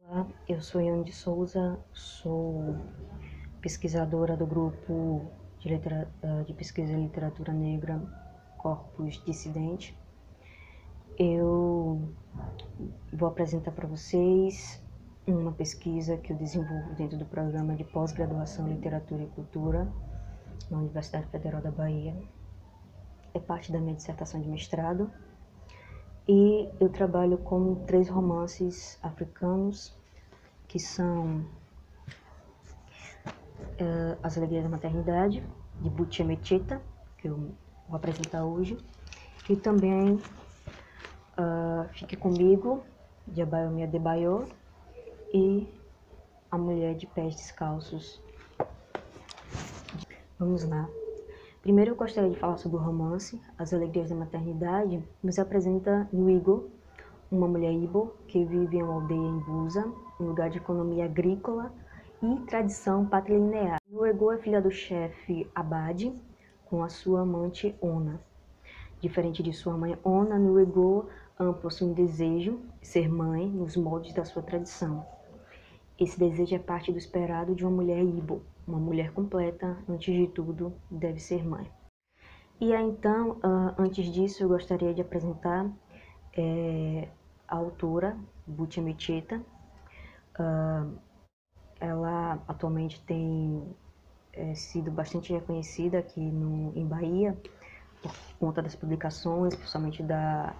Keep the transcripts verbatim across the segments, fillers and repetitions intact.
Olá, eu sou Iane de Souza, sou pesquisadora do grupo de, litera, de pesquisa em literatura negra Corpus Dissidente. Eu vou apresentar para vocês uma pesquisa que eu desenvolvo dentro do programa de pós-graduação em Literatura e Cultura na Universidade Federal da Bahia. É parte da minha dissertação de mestrado e eu trabalho com três romances africanos que são uh, As Alegrias da Maternidade, de Buti Emecheta, que eu vou apresentar hoje, e também uh, Fique Comigo, de Abayomi Adebayor, e A Mulher de Pés Descalços. Vamos lá. Primeiro eu gostaria de falar sobre o romance As Alegrias da Maternidade. Nos apresenta Nwigwe, uma mulher Igbo que vive em uma aldeia em Buza, um lugar de economia agrícola e tradição patrilinear. Nwigwe é filha do chefe Abadi com a sua amante Ona. Diferente de sua mãe Ona, Nwigwe possui um desejo de ser mãe nos moldes da sua tradição. Esse desejo é parte do esperado de uma mulher Igbo. Uma mulher completa, antes de tudo, deve ser mãe. E aí, então, uh, antes disso, eu gostaria de apresentar é, a autora, Buti Emecheta. Uh, ela atualmente tem é, sido bastante reconhecida aqui no, em Bahia, por conta das publicações, principalmente da,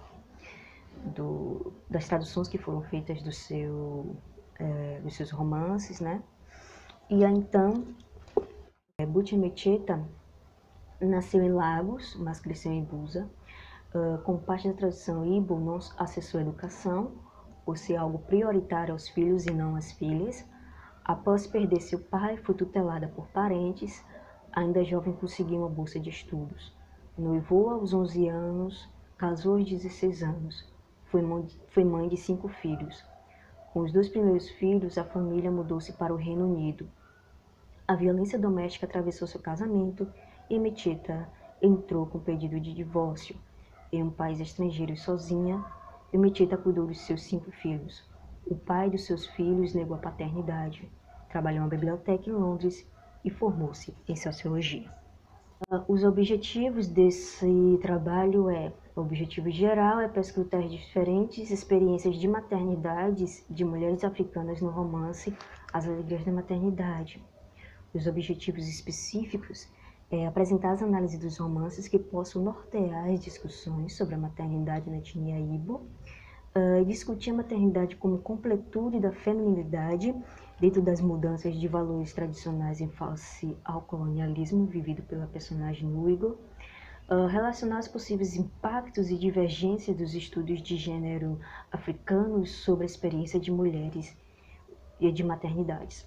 do, das traduções que foram feitas do seu, é, dos seus romances, né? E aí, então, Buti Emecheta nasceu em Lagos, mas cresceu em Buza. Uh, como parte da tradição Igbo, não acessou a educação, por ser algo prioritário aos filhos e não às filhas. Após perder seu pai, foi tutelada por parentes. Ainda jovem, conseguiu uma bolsa de estudos. Noivou aos onze anos, casou aos dezesseis anos. Foi mãe, foi mãe de cinco filhos. Com os dois primeiros filhos, a família mudou-se para o Reino Unido. A violência doméstica atravessou seu casamento e Emecheta entrou com pedido de divórcio. Em um país estrangeiro e sozinha, Emecheta cuidou dos seus cinco filhos. O pai dos seus filhos negou a paternidade. Trabalhou em uma biblioteca em Londres e formou-se em sociologia. Os objetivos desse trabalho é, o objetivo geral é perscrutar diferentes experiências de maternidades de mulheres africanas no romance As Alegrias da Maternidade. Os objetivos específicos é apresentar as análises dos romances que possam nortear as discussões sobre a maternidade na etnia Igbo, uh, discutir a maternidade como completude da feminilidade dentro das mudanças de valores tradicionais em face ao colonialismo vivido pela personagem Nwigwe, uh, relacionar os possíveis impactos e divergências dos estudos de gênero africanos sobre a experiência de mulheres e de maternidades.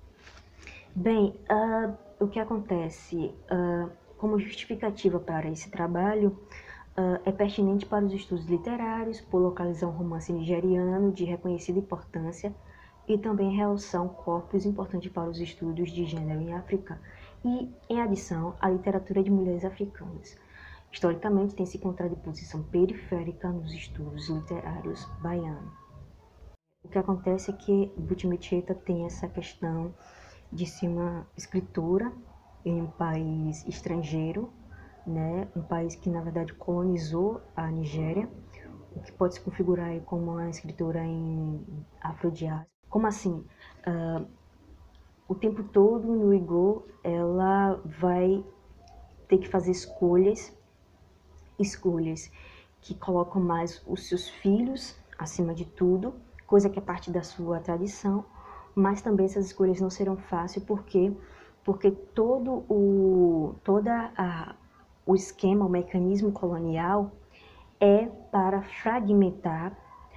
Bem, uh, o que acontece uh, como justificativa para esse trabalho uh, é pertinente para os estudos literários, por localizar um romance nigeriano de reconhecida importância e também realçar um corpus importante para os estudos de gênero em África e, em adição, a literatura de mulheres africanas. Historicamente, tem se encontrado em posição periférica nos estudos literários baianos. O que acontece é que Buti Emecheta tem essa questão de ser uma escritora em um país estrangeiro, né? Um país que, na verdade, colonizou a Nigéria, o que pode se configurar como uma escritora em afrodiáspora. Como assim? Uh, o tempo todo, no Nwigwe, ela vai ter que fazer escolhas, escolhas que colocam mais os seus filhos acima de tudo, coisa que é parte da sua tradição, mas também essas escolhas não serão fáceis, porque porque todo o toda a, o esquema, o mecanismo colonial é para fragmentar,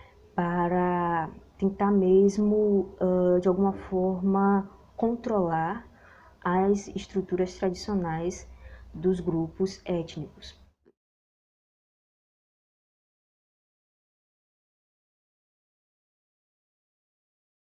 para tentar mesmo uh, de alguma forma controlar as estruturas tradicionais dos grupos étnicos.